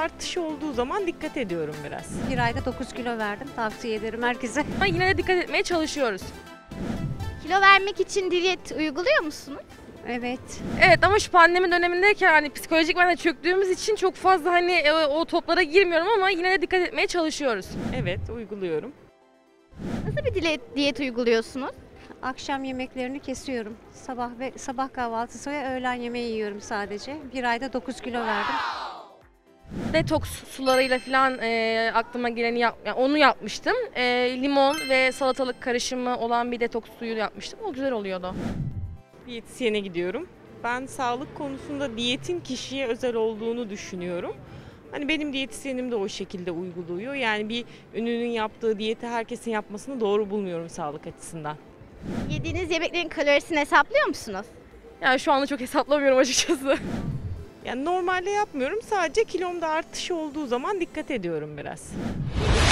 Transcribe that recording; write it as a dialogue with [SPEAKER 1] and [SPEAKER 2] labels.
[SPEAKER 1] artışı olduğu zaman dikkat ediyorum biraz.
[SPEAKER 2] Bir ayda 9 kilo verdim. Tavsiye ederim herkese.
[SPEAKER 3] Ama yine de dikkat etmeye çalışıyoruz.
[SPEAKER 4] Kilo vermek için diyet uyguluyor musunuz?
[SPEAKER 2] Evet.
[SPEAKER 3] Evet ama şu pandemi dönemindeyken hani psikolojik de çöktüğümüz için çok fazla hani o toplara girmiyorum ama yine de dikkat etmeye çalışıyoruz.
[SPEAKER 1] Evet, uyguluyorum.
[SPEAKER 4] Nasıl bir diyet uyguluyorsunuz?
[SPEAKER 2] Akşam yemeklerini kesiyorum. Sabah kahvaltısı ve öğlen yemeği yiyorum sadece. Bir ayda 9 kilo verdim.
[SPEAKER 3] Detoks sularıyla falan aklıma geleni yani onu yapmıştım. Limon ve salatalık karışımı olan bir detoks suyu yapmıştım. O güzel oluyordu.
[SPEAKER 1] Diyetisyene gidiyorum. Ben sağlık konusunda diyetin kişiye özel olduğunu düşünüyorum. Hani benim diyetisyenim de o şekilde uyguluyor. Yani bir ünlünün yaptığı diyeti herkesin yapmasını doğru bulmuyorum sağlık açısından.
[SPEAKER 4] Yediğiniz yemeklerin kalorisini hesaplıyor musunuz?
[SPEAKER 3] Yani şu anda çok hesaplamıyorum açıkçası.
[SPEAKER 1] Yani normalde yapmıyorum. Sadece kilomda artış olduğu zaman dikkat ediyorum biraz.